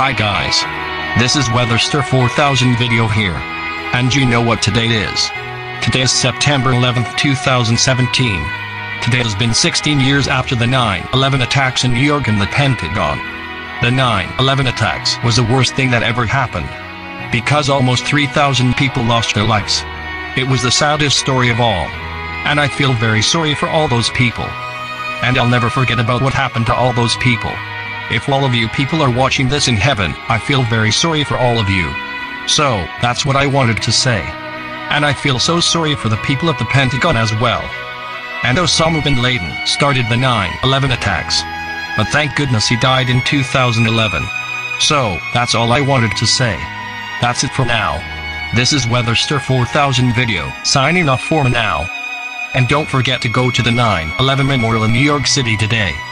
Hi guys. This is Weatherster 4000 video here. And you know what today is. Today is September 11th, 2017. Today has been 16 years after the 9/11 attacks in New York and the Pentagon. The 9/11 attacks was the worst thing that ever happened. Because almost 3,000 people lost their lives. It was the saddest story of all. And I feel very sorry for all those people. And I'll never forget about what happened to all those people. If all of you people are watching this in heaven, I feel very sorry for all of you. So, that's what I wanted to say. And I feel so sorry for the people of the Pentagon as well. And Osama bin Laden started the 9/11 attacks. But thank goodness he died in 2011. So, that's all I wanted to say. That's it for now. This is Weatherster 4000 video, signing off for now. And don't forget to go to the 9/11 Memorial in New York City today.